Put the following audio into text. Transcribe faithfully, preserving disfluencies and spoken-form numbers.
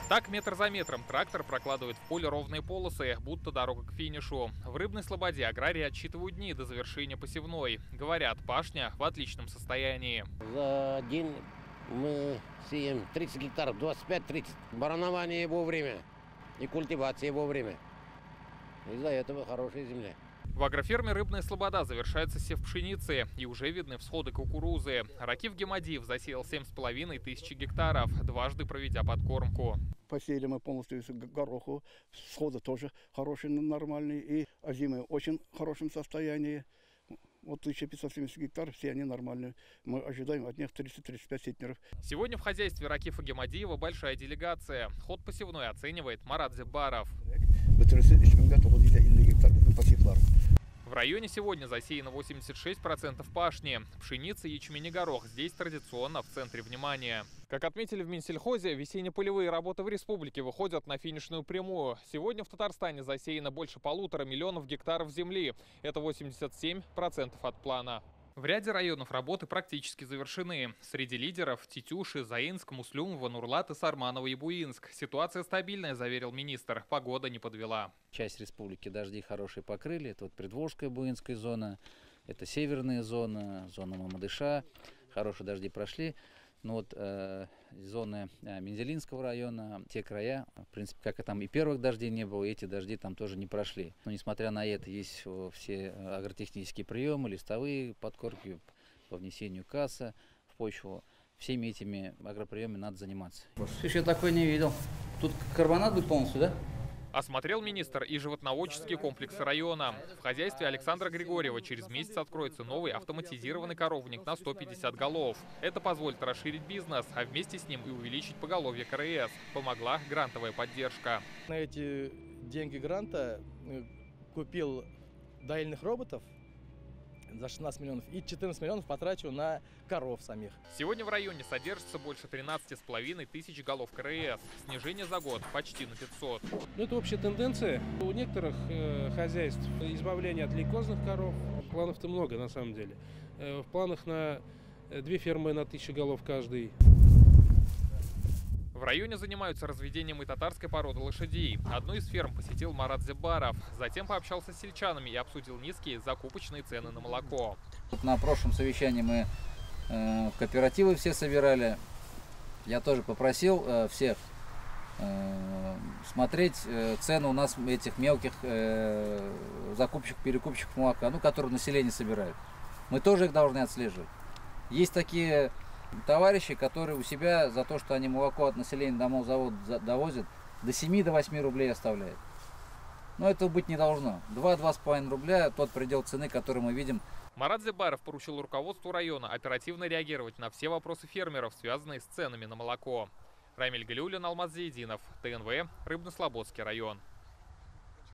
Так, метр за метром трактор прокладывает в поле ровные полосы, будто дорога к финишу. В Рыбной Слободе аграрии отсчитывают дни до завершения посевной. Говорят, пашня в отличном состоянии. За день мы сеем тридцать гектаров, двадцать пять тридцать. Баранование вовремя и культивация вовремя. Из-за этого хорошая земля. В агроферме «Рыбная Слобода» завершается сев пшеницы, и уже видны всходы кукурузы. Ракиф Гемадиев засеял семь с половиной тысяч гектаров, дважды проведя подкормку. Посеяли мы полностью гороху, всходы тоже хорошие, нормальные, и озимые в очень хорошем состоянии. Вот тысяча пятьсот семьдесят гектаров, все они нормальные. Мы ожидаем от них тридцать тридцать пять центнеров. Сегодня в хозяйстве Ракифа Гемадиева большая делегация. Ход посевной оценивает Марат Зеббаров. В районе сегодня засеяно восемьдесят шесть процентов пашни. Пшеница, ячмень и горох здесь традиционно в центре внимания. Как отметили в Минсельхозе, весенне-полевые работы в республике выходят на финишную прямую. Сегодня в Татарстане засеяно больше полутора миллионов гектаров земли. Это восемьдесят семь процентов от плана. В ряде районов работы практически завершены. Среди лидеров Тетюши, Заинск, Муслюмова, Нурлат и Сарманово и Буинск. Ситуация стабильная, заверил министр. Погода не подвела. Часть республики дожди хорошие покрыли. Это вот Предволжская, Буинская зона, это северная зона, зона Мамадыша. Хорошие дожди прошли. Но вот э, зоны э, Мензелинского района, те края, в принципе, как и там и первых дождей не было, эти дожди там тоже не прошли. Но несмотря на это, есть все агротехнические приемы, листовые подкормки по внесению касса в почву. Всеми этими агроприемами надо заниматься. Еще такой не видел. Тут карбонат будет полностью, да? Осмотрел министр и животноводческие комплексы района. В хозяйстве Александра Григорьева через месяц откроется новый автоматизированный коровник на сто пятьдесят голов. Это позволит расширить бизнес, а вместе с ним и увеличить поголовье КРС. Помогла грантовая поддержка. На эти деньги гранта купил доильных роботов за шестнадцать миллионов и четырнадцать миллионов потрачу на коров самих. Сегодня в районе содержится больше тринадцати с половиной тысяч голов КРС. Снижение за год почти на пятьсот. Ну, это общая тенденция. У некоторых э, хозяйств избавление от лейкозных коров. Планов-то много на самом деле. Э, в планах на две фермы на тысячу голов каждый. В районе занимаются разведением и татарской породы лошадей. Одну из ферм посетил Марат Зеббаров. Затем пообщался с сельчанами и обсудил низкие закупочные цены на молоко. На прошлом совещании мы э, кооперативы все собирали. Я тоже попросил э, всех э, смотреть э, цены у нас этих мелких э, закупщиков, перекупщиков молока, ну, которые население собирают. Мы тоже их должны отслеживать. Есть такие товарищи, которые у себя за то, что они молоко от населения домов завод довозят, до семи восьми рублей оставляют. Но этого быть не должно. два-два с половиной рубля тот предел цены, который мы видим. Марат Зеббаров поручил руководству района оперативно реагировать на все вопросы фермеров, связанные с ценами на молоко. Рамиль Галиуллин, Алмаз Зейдинов, ТНВ, Рыбно-Слободский район.